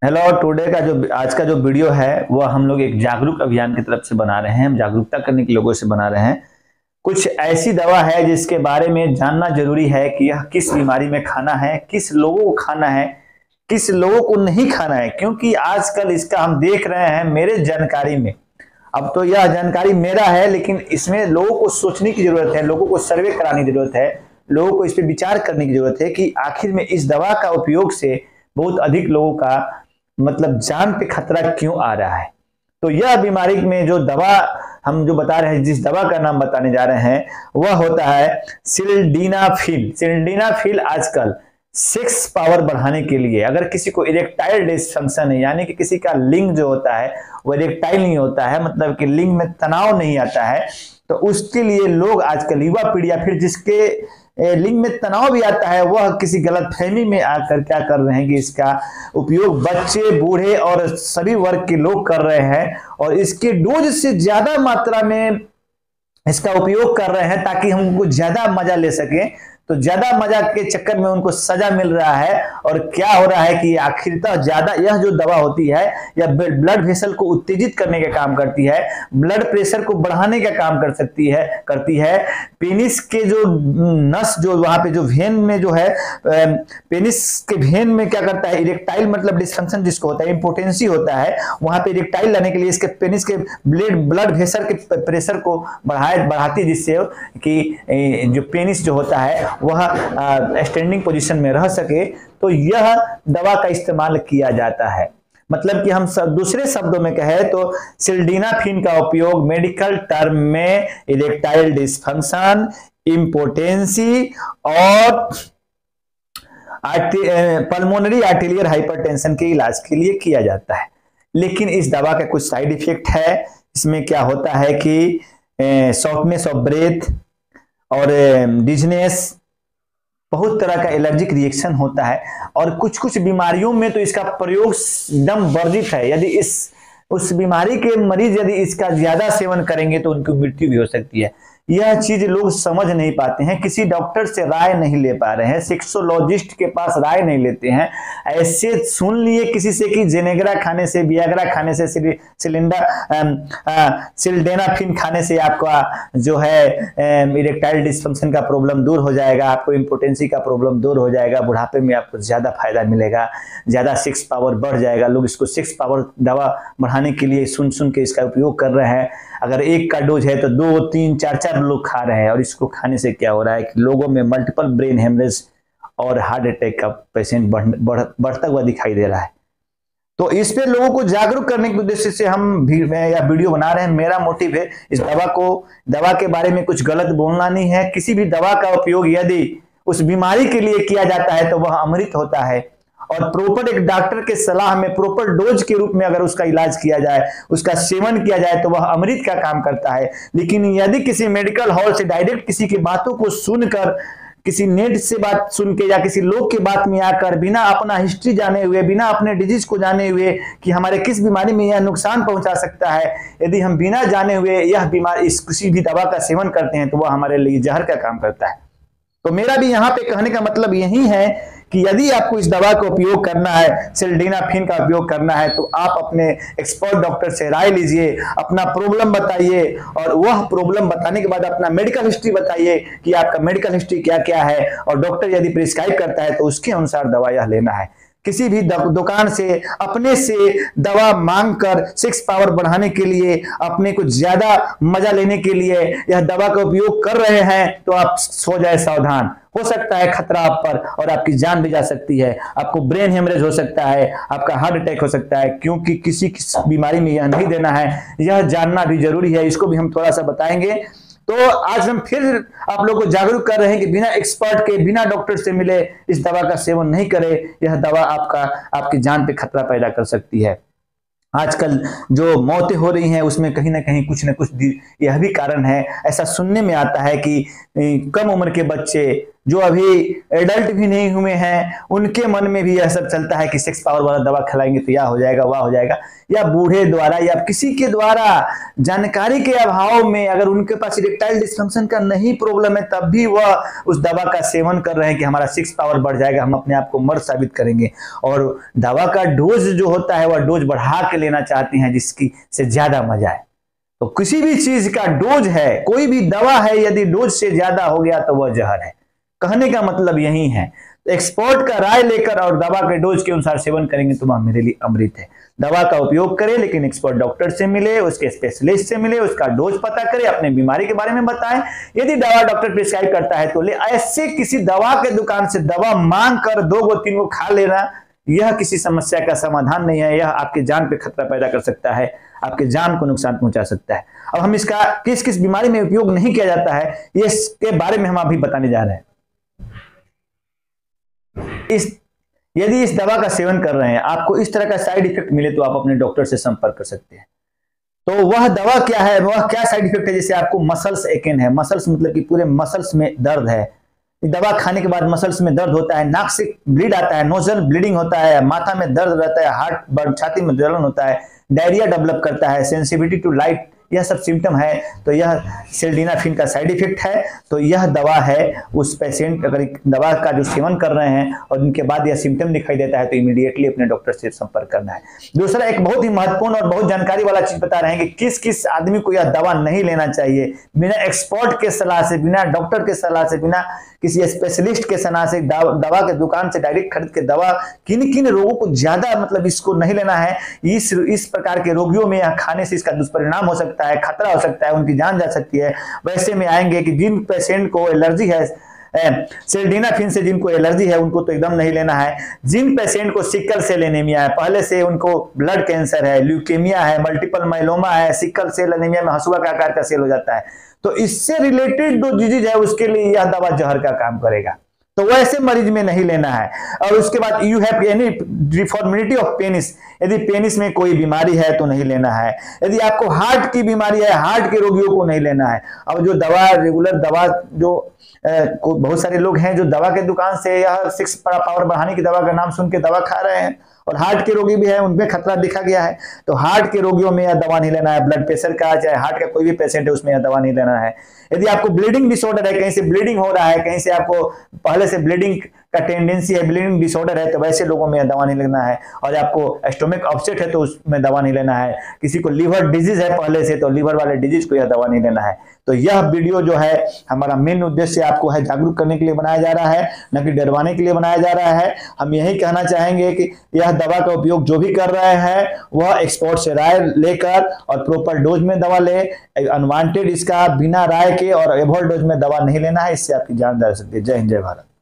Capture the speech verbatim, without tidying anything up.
Hello. Today का जो आज का जो वीडियो है वह हम लोग एक जागरूक अभियान की तरफ से बना रहे हैं। हम जागरूकता करने के लोगों से बना रहे हैं। कुछ ऐसी दवा है जिसके बारे में जानना जरूरी है कि यह किस बीमारी में खाना है, किस लोगों को खाना है, किस लोगों को नहीं खाना है। क्योंकि आजकल इसका हम देख रहे हैं मेरे जानकारी में, अब तो यह जानकारी मेरा है, लेकिन इसमें लोगों को सोचने की जरूरत है, लोगों को सर्वे कराने की जरूरत है, लोगों को इस पर विचार करने की जरूरत है कि आखिर में इस दवा का उपयोग से बहुत अधिक लोगों का मतलब जान पे खतरा क्यों आ रहा है। तो यह बीमारी में जो दवा हम जो बता रहे हैं, जिस दवा का नाम बताने जा रहे हैं, वह होता है सिल्डेनाफिल। सिल्डेनाफिल आजकल सेक्स पावर बढ़ाने के लिए, अगर किसी को इरेक्टाइल डिसफंक्शन है, यानी कि किसी का लिंग जो होता है वो इरेक्टाइल नहीं होता है, मतलब कि लिंग में तनाव नहीं आता है, तो उसके लिए लोग आजकल युवा पीढ़ी या फिर जिसके लिंग में तनाव भी आता है, वह किसी गलत फहमी में आकर क्या कर रहे हैं कि इसका उपयोग बच्चे, बूढ़े और सभी वर्ग के लोग कर रहे हैं और इसके डोज से ज्यादा मात्रा में इसका उपयोग कर रहे हैं ताकि हम उनको ज्यादा मजा ले सकें। तो ज्यादा मजा के चक्कर में उनको सजा मिल रहा है और क्या हो रहा है कि आखिरतः ज्यादा यह जो दवा होती है यह ब्लड वेसल को उत्तेजित करने का काम करती है, ब्लड प्रेशर को बढ़ाने का काम कर सकती है करती है पेनिस के जो नस जो वहां पे जो वेन में जो है, पेनिस के वेन में क्या करता है, इरेक्टाइल मतलब डिसफंक्शन जिसको होता है, इंपोटेंसी होता है, वहां पे इरेक्टाइल लाने के लिए इसके पेनिस के ब्लड ब्लड वेसल के प्रेशर को बढ़ाए बढ़ाती है, जिससे कि जो पेनिस जो होता है वह स्टैंडिंग पोजीशन में रह सके। तो यह दवा का इस्तेमाल किया जाता है। मतलब कि हम सब दूसरे शब्दों में कहें तो सिल्डेनाफिल का उपयोग मेडिकल टर्म में इरेक्टाइल डिसफंक्शन, इंपोटेंसी और पल्मोनरी आर्टेरियल हाइपरटेंशन के इलाज के लिए किया जाता है। लेकिन इस दवा का कुछ साइड इफेक्ट है। इसमें क्या होता है कि शॉर्टनेस ऑफ ब्रेथ और डिजनेस, बहुत तरह का एलर्जिक रिएक्शन होता है और कुछ कुछ बीमारियों में तो इसका प्रयोग एकदम वर्जित है। यदि इस उस बीमारी के मरीज यदि इसका ज्यादा सेवन करेंगे तो उनकी मृत्यु भी हो सकती है। यह चीज लोग समझ नहीं पाते हैं, किसी डॉक्टर से राय नहीं ले पा रहे हैं, सेक्सोलॉजिस्ट के पास राय नहीं लेते हैं। ऐसे सुन लिए किसी से कि जेनेग्रा खाने से, वियाग्रा खाने से, सिलिंडर सिल्डेनाफिल खाने से आपका जो है इरेक्टाइल डिसफंक्शन का प्रॉब्लम दूर हो जाएगा, आपको इंपोटेंसी का प्रॉब्लम दूर हो जाएगा, बुढ़ापे में आपको ज्यादा फायदा मिलेगा, ज्यादा सेक्स पावर बढ़ जाएगा। लोग इसको सेक्स पावर दवा बढ़ाने के लिए सुन सुन के इसका उपयोग कर रहे हैं। अगर एक का डोज है तो दो तीन चार चार लोग खा रहे हैं और इसको खाने से क्या हो रहा है कि लोगों में मल्टीपल ब्रेन हेमरेज और हार्ट अटैक का पेशेंट बढ़, बढ़, बढ़ता हुआ दिखाई दे रहा है। तो इस पे लोगों को जागरूक करने के उद्देश्य से हम भी या वीडियो बना रहे हैं। मेरा मोटिव है इस दवा को दवा के बारे में कुछ गलत बोलना नहीं है। किसी भी दवा का उपयोग यदि उस बीमारी के लिए किया जाता है तो वह अमृत होता है और प्रॉपर एक डॉक्टर के सलाह में प्रॉपर डोज के रूप में अगर उसका इलाज किया जाए, उसका सेवन किया जाए तो वह अमृत का काम करता है। लेकिन यदि किसी मेडिकल हॉल से डायरेक्ट किसी की बातों को सुनकर, किसी नेट से बात सुन के या किसी लोग की बात में आकर, बिना अपना हिस्ट्री जाने हुए, बिना अपने डिजीज को जाने हुए कि हमारे किस बीमारी में यह नुकसान पहुंचा सकता है, यदि हम बिना जाने हुए यह बीमारी इस किसी भी दवा का सेवन करते हैं तो वह हमारे लिए जहर का काम करता है। तो मेरा भी यहाँ पे कहने का मतलब यही है कि यदि आपको इस दवा का उपयोग करना है, सिल्डेनाफिल का उपयोग करना है, तो आप अपने एक्सपर्ट डॉक्टर से राय लीजिए, अपना प्रॉब्लम बताइए और वह प्रॉब्लम बताने के बाद अपना मेडिकल हिस्ट्री बताइए कि आपका मेडिकल हिस्ट्री क्या क्या है और डॉक्टर यदि प्रिस्क्राइब करता है तो उसके अनुसार दवा यह लेना है। किसी भी दुकान से अपने से दवा मांगकर सेक्स पावर बढ़ाने के लिए, अपने को ज्यादा मजा लेने के लिए यह दवा का उपयोग कर रहे हैं तो आप सो जाए सावधान। हो सकता है खतरा आप पर और आपकी जान भी जा सकती है, आपको ब्रेन हेमरेज हो सकता है, आपका हार्ट अटैक हो सकता है। क्योंकि किसी किस बीमारी में यह नहीं देना है, यह जानना भी जरूरी है। इसको भी हम थोड़ा सा बताएंगे। तो आज हम फिर आप लोगों को जागरूक कर रहे हैं कि बिना एक्सपर्ट के, बिना डॉक्टर से मिले इस दवा का सेवन नहीं करें। यह दवा आपका आपकी जान पे खतरा पैदा कर सकती है। आजकल जो मौतें हो रही हैं उसमें कहीं ना कहीं कुछ ना कुछ यह भी कारण है। ऐसा सुनने में आता है कि कम उम्र के बच्चे जो अभी एडल्ट भी नहीं हुए हैं उनके मन में भी यह सब चलता है कि सेक्स पावर वाला दवा खिलाएंगे तो यह हो जाएगा वह हो जाएगा, या बूढ़े द्वारा या किसी के द्वारा जानकारी के अभाव में अगर उनके पास इरेक्टाइल डिस्फंक्शन का नहीं प्रॉब्लम है तब भी वह उस दवा का सेवन कर रहे हैं कि हमारा सेक्स पावर बढ़ जाएगा, हम अपने आप को मर्द साबित करेंगे, और दवा का डोज जो होता है वह डोज बढ़ा के लेना चाहते हैं जिसकी से ज्यादा मजा है। तो किसी भी चीज का डोज है, कोई भी दवा है, यदि डोज से ज्यादा हो गया तो वह जहर है। कहने का मतलब यही है। तो एक्सपर्ट का राय लेकर और दवा के डोज के अनुसार सेवन करेंगे तो वह मेरे लिए अमृत है। दवा का उपयोग करें लेकिन एक्सपर्ट डॉक्टर से मिले, उसके स्पेशलिस्ट से मिले, उसका डोज पता करें, अपने बीमारी के बारे में बताएं। यदि दवा डॉक्टर प्रिस्क्राइब करता है तो ले। ऐसे किसी दवा के दुकान से दवा मांग कर दो गो तीन गो खा लेना यह किसी समस्या का समाधान नहीं है। यह आपके जान पे खतरा पैदा कर सकता है, आपके जान को नुकसान पहुंचा सकता है। अब हम इसका किस किस बीमारी में उपयोग नहीं किया जाता है इसके बारे में हम अभी बताने जा रहे हैं। इस यदि इस दवा का सेवन कर रहे हैं, आपको इस तरह का साइड इफेक्ट मिले तो आप अपने डॉक्टर से संपर्क कर सकते हैं। तो वह दवा क्या है, वह क्या साइड इफेक्ट है? जैसे आपको मसल्स एकेन है, मसल्स मतलब कि पूरे मसल्स में दर्द है, दवा खाने के बाद मसल्स में दर्द होता है, नाक से ब्लीड आता है, नोजल ब्लीडिंग होता है, माथा में दर्द रहता है, हार्ट छाती में जलन होता है, डायरिया डेवलप करता है, सेंसिटिविटी टू लाइट, यह सब सिम्टम है तो यह सिल्डेनाफिन का साइड इफेक्ट है। तो यह दवा है, उस पेशेंट अगर दवा का जो सेवन कर रहे हैं और उनके बाद यह सिम्टम दिखाई देता है तो इमीडिएटली अपने डॉक्टर से संपर्क करना है। दूसरा एक बहुत ही महत्वपूर्ण और बहुत जानकारी वाला चीज बता रहे हैं कि किस किस आदमी को यह दवा नहीं लेना चाहिए। बिना एक्सपर्ट के सलाह से, बिना डॉक्टर के सलाह से, बिना किसी स्पेशलिस्ट के सलाह से दवा के दुकान से डायरेक्ट खरीद के दवा, किन किन रोगों को ज्यादा मतलब इसको नहीं लेना है। इस इस प्रकार के रोगियों में यह खाने से इसका दुष्परिणाम हो सकता है, खतरा हो सकता है, उनकी जान जा सकती है। वैसे में आएंगे कि जिन पेशेंट को एलर्जी है सिल्डेनाफिन से, जिनको एलर्जी है उनको तो एकदम नहीं लेना है। जिन पेशेंट को सिकल सेल एनीमिया है, पहले से उनको ब्लड कैंसर है, ल्यूकेमिया है, मल्टीपल माइलोमा है, सिकल सेल एनीमिया में हंसुआ का आकार का सेल हो जाता है, तो इससे रिलेटेड जो डिजीज है उसके लिए यह दवा जहर का काम करेगा, तो वैसे मरीज में नहीं लेना है। और उसके बाद you have any deformity of penis, यदि पेनिस में कोई बीमारी है तो नहीं लेना है। यदि आपको हार्ट की बीमारी है, हार्ट के रोगियों को नहीं लेना है। अब जो दवा रेगुलर दवा जो ए, बहुत सारे लोग हैं जो दवा के दुकान से या सिक्स पावर बढ़ाने की दवा का नाम सुन के दवा खा रहे हैं, और हार्ट के रोगी भी है, उनमें खतरा दिखा गया है, तो हार्ट के रोगियों में यह दवा नहीं लेना है। ब्लड प्रेशर का चाहे हार्ट का कोई भी पेशेंट है उसमें यह दवा नहीं लेना है। यदि आपको ब्लीडिंग डिसऑर्डर है, कहीं से ब्लीडिंग हो रहा है, कहीं से आपको पहले से ब्लीडिंग का टेंडेंसी है, ब्लीडिंग डिसऑर्डर है, तो वैसे लोगों में दवा नहीं लेना है। और आपको स्टोमक अपसेट है तो उसमें दवा नहीं लेना है। किसी को लीवर डिजीज है पहले से तो लीवर वाले डिजीज को यह दवा नहीं लेना है। तो यह वीडियो जो है हमारा मेन उद्देश्य आपको है जागरूक करने के लिए बनाया जा रहा है, न कि डरवाने के लिए बनाया जा रहा है। हम यही कहना चाहेंगे कि यह दवा का उपयोग जो भी कर रहे हैं वह एक्सपर्ट से राय लेकर और प्रॉपर डोज में दवा ले। अनवांटेड इसका बिना राय के और एवोल्ड डोज में दवा नहीं लेना है, इससे आपकी जान जा सकती है। जय हिंद, जय भारत।